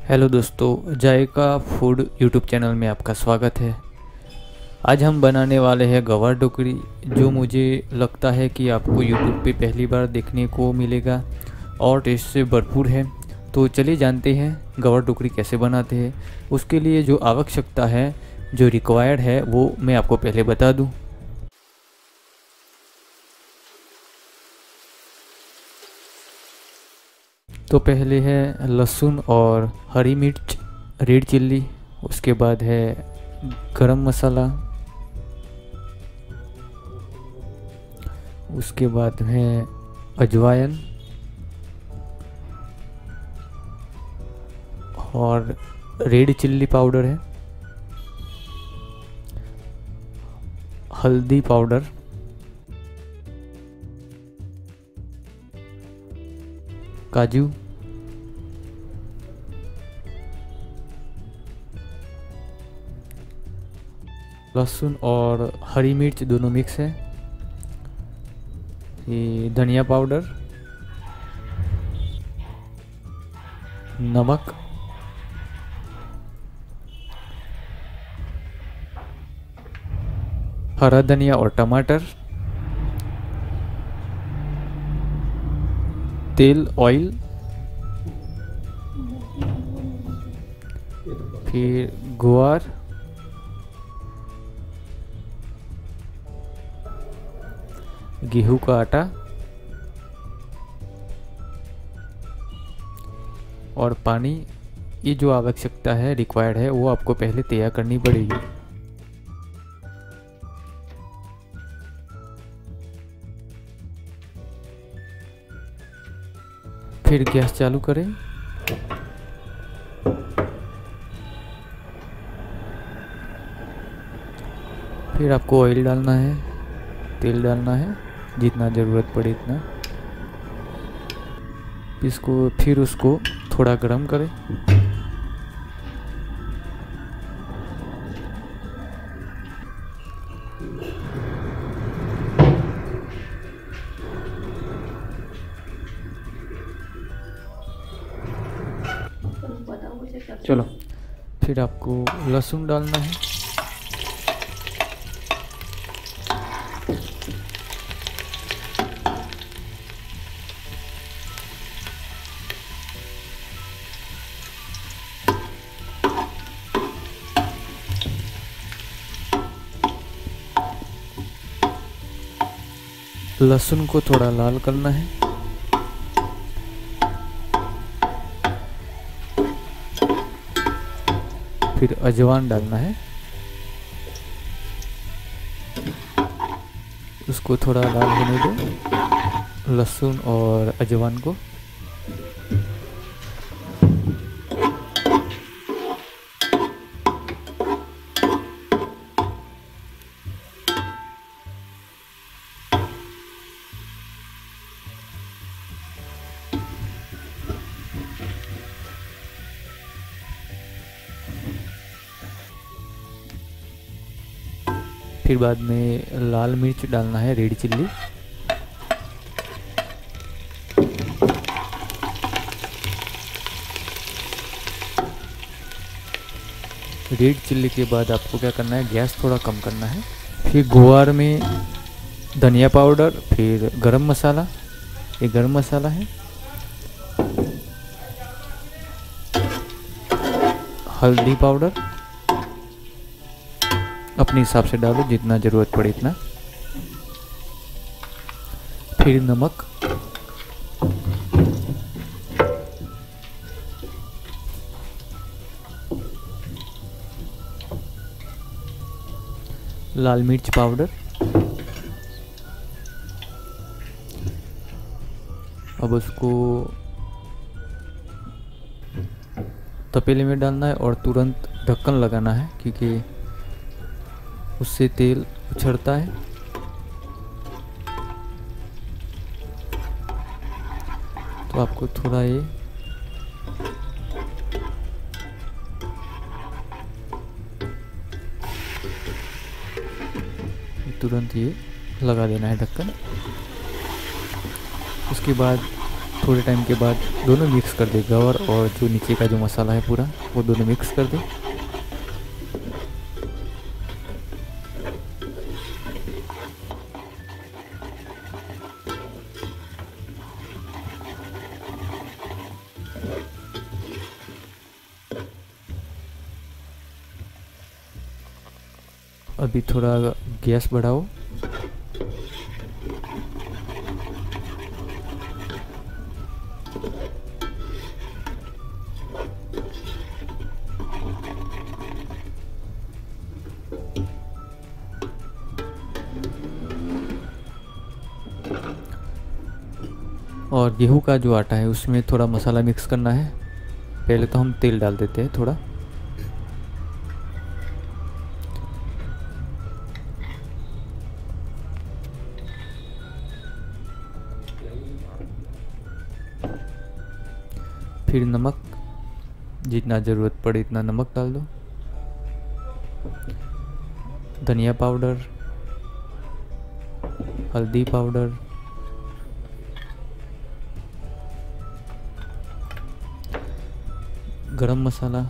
Hello दोस्तों, जायका food YouTube channel में आपका स्वागत है। आज हम बनाने वाले हैं गवार ढोकली, जो मुझे लगता है कि आपको यूट्यूब पे पहली बार देखने को मिलेगा और टेस्ट से भरपूर है। तो चलिए जानते हैं गवार ढोकली कैसे बनाते हैं। उसके लिए जो आवश्यकता है, जो रिक्वायर्ड है, वो मैं आपको पहले बता दूं। तो पहले है लहसुन और हरी मिर्च, रेड चिल्ली, उसके बाद है गरम मसाला, उसके बाद है अजवाइन और रेड चिल्ली पाउडर है, हल्दी पाउडर, काजू, लहसुन और हरी मिर्च दोनों मिक्स है, ये धनिया पाउडर, नमक, हरा धनिया और टमाटर, तेल, ऑयल, फिर ग्वार, गेहूं का आटा और पानी। ये जो आवश्यकता है, रिक्वायर्ड है, वो आपको पहले तैयार करनी पड़ेगी। फिर गैस चालू करें, फिर आपको ऑयल डालना है, तेल डालना है, जितना ज़रूरत पड़े इतना। फिर उसको थोड़ा गरम करें। चलो, फिर आपको लहसुन डालना है, लहसुन को थोड़ा लाल करना है, फिर अजवाइन डालना है, उसको थोड़ा लाल होने दो, लहसुन और अजवाइन को। फिर बाद में लाल मिर्च डालना है, रेड चिल्ली, रेड चिल्ली के बाद आपको क्या करना है, गैस थोड़ा कम करना है। फिर ग्वार में धनिया पाउडर, फिर गरम मसाला, ये गरम मसाला है, हल्दी पाउडर अपने हिसाब से डालो, जितना ज़रूरत पड़े इतना, फिर नमक, लाल मिर्च पाउडर। अब उसको तपेले में डालना है और तुरंत ढक्कन लगाना है, क्योंकि उससे तेल उछड़ता है। तो आपको थोड़ा ये तुरंत ये लगा देना है ढक्कन। उसके बाद थोड़े टाइम के बाद दोनों मिक्स कर दे, गवर और जो नीचे का जो मसाला है पूरा वो दोनों मिक्स कर दे। अभी थोड़ा गैस बढ़ाओ। और गेहूं का जो आटा है उसमें थोड़ा मसाला मिक्स करना है। पहले तो हम तेल डाल देते हैं थोड़ा। फिर नमक, जितना ज़रूरत पड़े इतना नमक डाल दो। धनिया पाउडर, हल्दी पाउडर, गरम मसाला,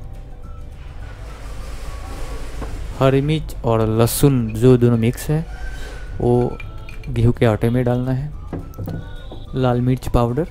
हरी मिर्च और लहसुन जो दोनों मिक्स है वो गेहूं के आटे में डालना है। लाल मिर्च पाउडर,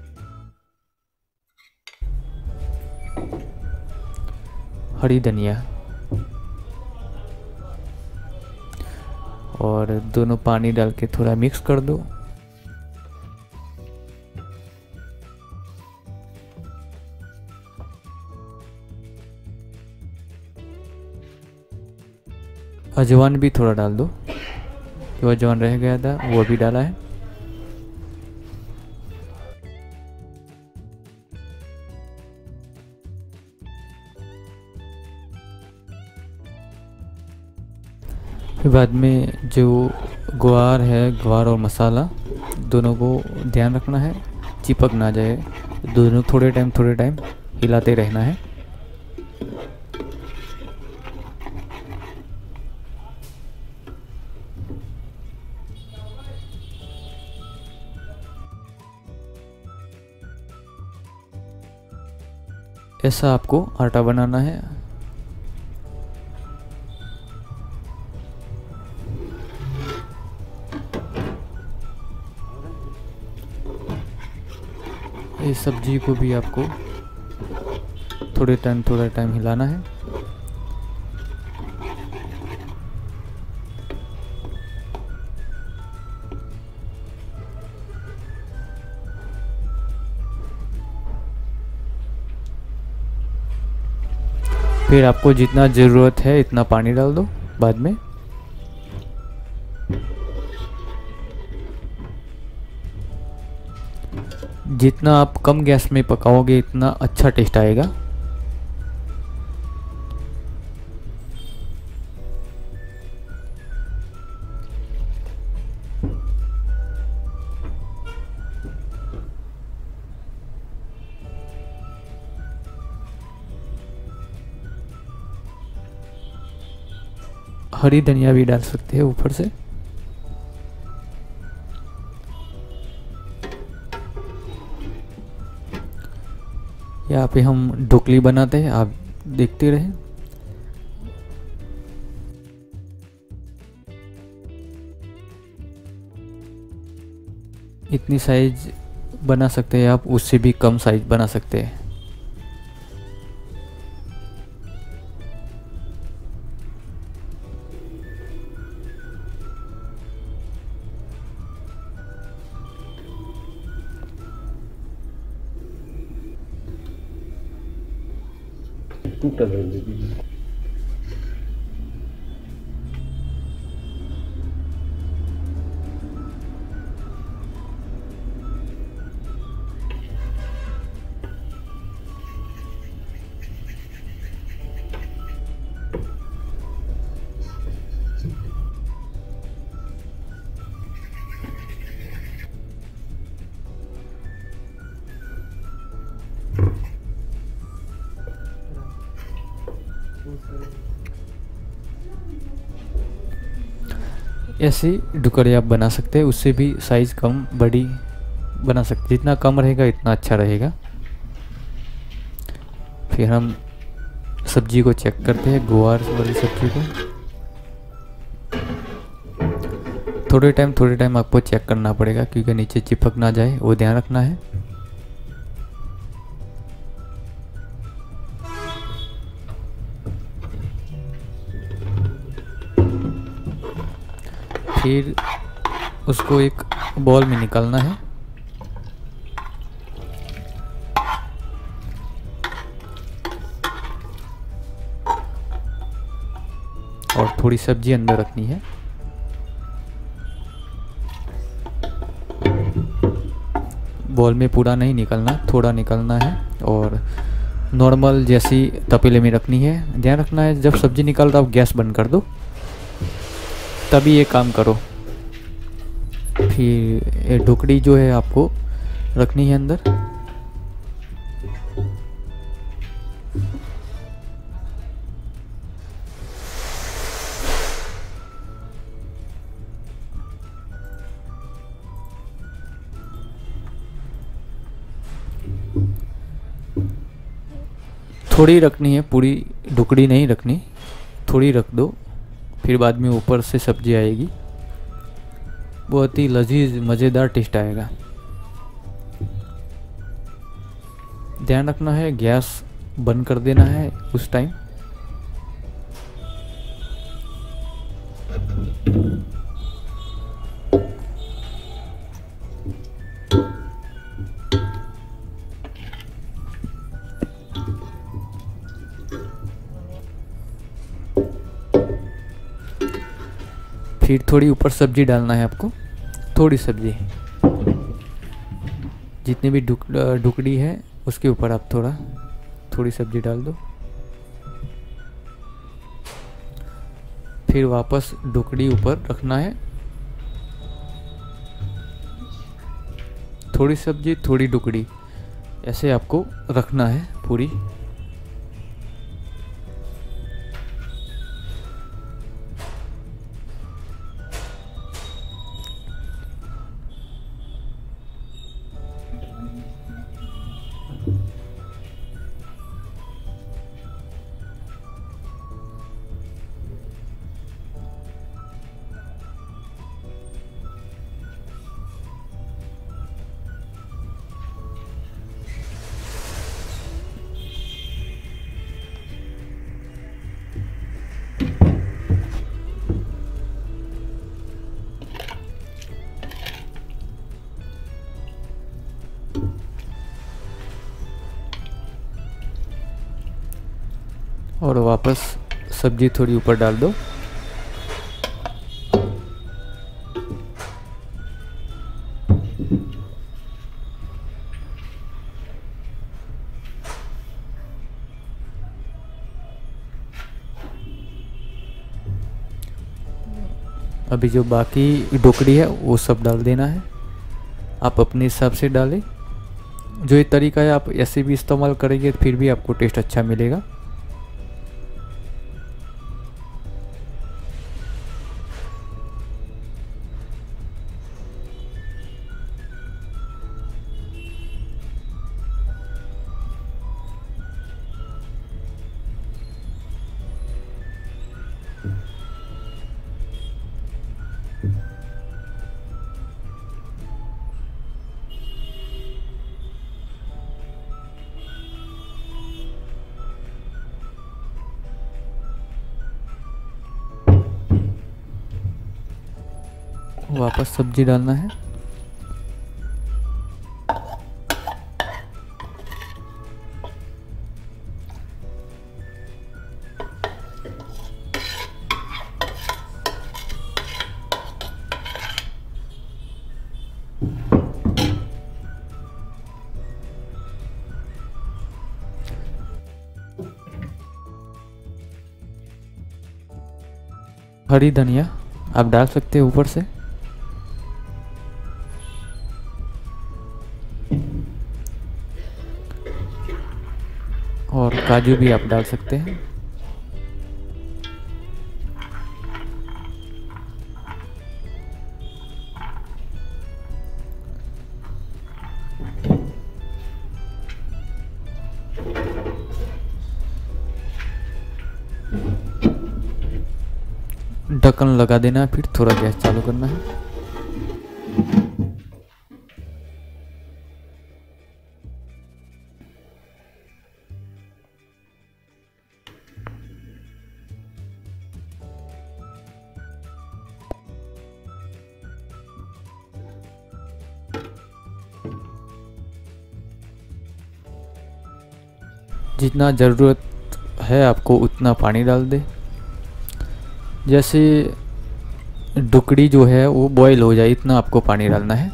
हरी धनिया और दोनों पानी डाल के थोड़ा मिक्स कर दो। अजवाइन भी थोड़ा डाल दो, जो अजवाइन रह गया था वो भी डाला है। फिर बाद में जो ग्वार है, ग्वार और मसाला दोनों को ध्यान रखना है चिपक ना जाए। दोनों थोड़े टाइम हिलाते रहना है। ऐसा आपको आटा बनाना है। इस सब्जी को भी आपको थोड़ा टाइम हिलाना है। फिर आपको जितना ज़रूरत है इतना पानी डाल दो बाद में। जितना आप कम गैस में पकाओगे इतना अच्छा टेस्ट आएगा। हरी धनिया भी डाल सकते हैं ऊपर से। यहाँ पे हम ढोकली बनाते हैं, आप देखते रहें। इतनी साइज बना सकते हैं आप, उससे भी कम साइज बना सकते हैं। टूटा रहेगी। ऐसे ढुकड़े आप बना सकते हैं, उससे भी साइज़ कम बड़ी बना सकते, जितना कम रहेगा इतना अच्छा रहेगा। फिर हम सब्जी को चेक करते हैं, गुआर वाली सब्जी को। थोड़े टाइम आपको चेक करना पड़ेगा क्योंकि नीचे चिपक ना जाए, वो ध्यान रखना है। फिर उसको एक बॉल में निकालना है। और थोड़ी सब्जी अंदर रखनी है। बॉल में पूरा नहीं निकलना, थोड़ा निकलना है। और नॉर्मल जैसी तपेले में रखनी है। ध्यान रखना है जब सब्जी निकाल रहा हो गैस बंद कर दो, तभी ये काम करो। फिर ढुकड़ी जो है आपको रखनी है अंदर। थोड़ी रखनी है, पूरी ढुकड़ी नहीं रखनी, थोड़ी रख दो। फिर बाद में ऊपर से सब्जी आएगी, बहुत ही लजीज मज़ेदार टेस्ट आएगा। ध्यान रखना है गैस बंद कर देना है उस टाइम। फिर थोड़ी ऊपर सब्जी डालना है आपको, थोड़ी सब्जी, जितनी भी ढुकड़ी है उसके ऊपर आप थोड़ी सब्जी डाल दो। फिर वापस ढुकड़ी ऊपर रखना है, थोड़ी सब्जी थोड़ी ढुकड़ी, ऐसे आपको रखना है पूरी। और वापस सब्जी थोड़ी ऊपर डाल दो। अभी जो बाकी ढुकड़ी है वो सब डाल देना है, आप अपने हिसाब से डालें। जो ये तरीका है आप ऐसे भी इस्तेमाल करेंगे फिर भी आपको टेस्ट अच्छा मिलेगा। वापस सब्जी डालना है। हरी धनिया आप डाल सकते हैं ऊपर से। और काजू भी आप डाल सकते हैं। ढक्कन लगा देना है, फिर थोड़ा गैस चालू करना है। जितना ज़रूरत है आपको उतना पानी डाल दे। जैसे ढुकड़ी जो है वो बॉईल हो जाए इतना आपको पानी डालना है।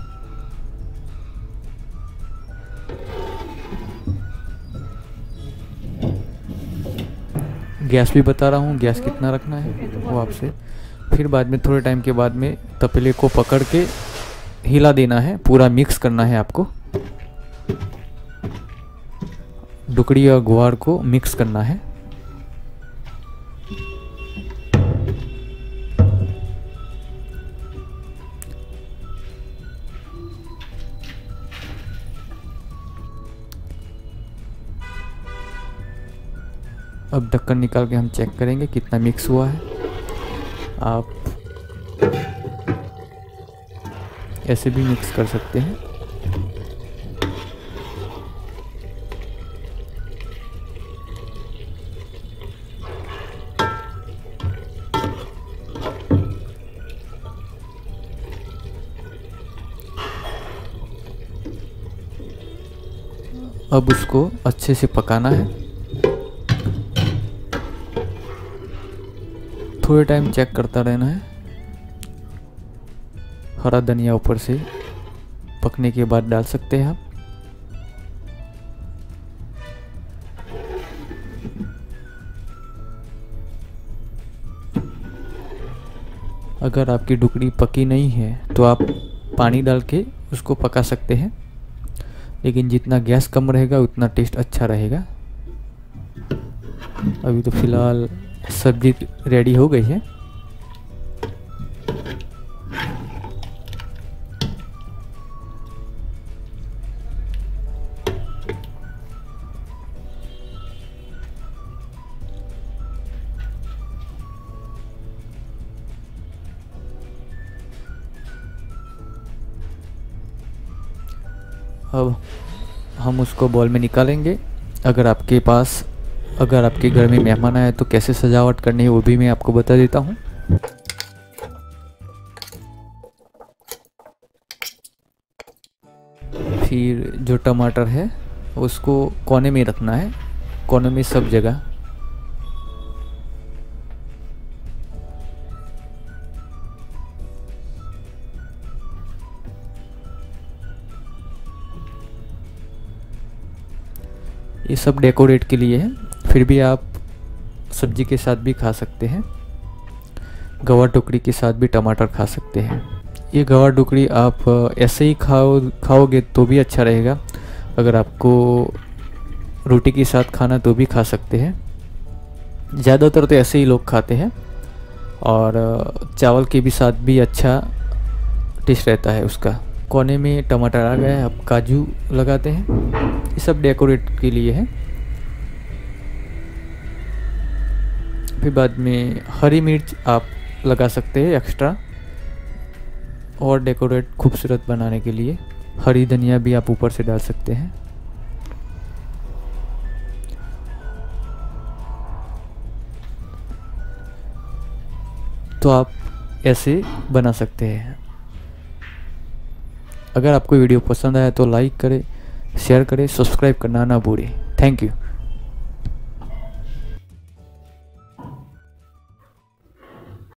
गैस भी बता रहा हूँ, गैस कितना रखना है वो आपसे। फिर बाद में थोड़े टाइम के बाद में तपेले को पकड़ के हिला देना है, पूरा मिक्स करना है आपको। ढुकड़ी और ग्वार को मिक्स करना है। अब ढक्कन निकाल के हम चेक करेंगे कितना मिक्स हुआ है। आप ऐसे भी मिक्स कर सकते हैं। अब उसको अच्छे से पकाना है। थोड़े टाइम चेक करता रहना है। हरा धनिया ऊपर से पकने के बाद डाल सकते हैं आप। अगर आपकी ढुकड़ी पकी नहीं है तो आप पानी डाल के उसको पका सकते हैं, लेकिन जितना गैस कम रहेगा उतना टेस्ट अच्छा रहेगा। अभी तो फिलहाल सब्जी रेडी हो गई है। अब हम उसको बॉल में निकालेंगे। अगर आपके घर में मेहमान आए तो कैसे सजावट करनी है वो भी मैं आपको बता देता हूँ। फिर जो टमाटर है उसको कोने में रखना है, कोने में सब जगह। ये सब डेकोरेट के लिए है, फिर भी आप सब्जी के साथ भी खा सकते हैं। गवार टुकड़ी के साथ भी टमाटर खा सकते हैं। ये गवार टुकड़ी आप ऐसे ही खाओगे तो भी अच्छा रहेगा। अगर आपको रोटी के साथ खाना तो भी खा सकते हैं। ज़्यादातर तो ऐसे ही लोग खाते हैं, और चावल के भी साथ भी अच्छा टेस्ट रहता है उसका। कोने में टमाटर आ गया है, अब काजू लगाते हैं। ये सब डेकोरेट के लिए है। फिर बाद में हरी मिर्च आप लगा सकते हैं एक्स्ट्रा, और डेकोरेट खूबसूरत बनाने के लिए हरी धनिया भी आप ऊपर से डाल सकते हैं। तो आप ऐसे बना सकते हैं। अगर आपको वीडियो पसंद आया तो लाइक करें, शेयर करें, सब्सक्राइब करना ना भूलें। Thank you.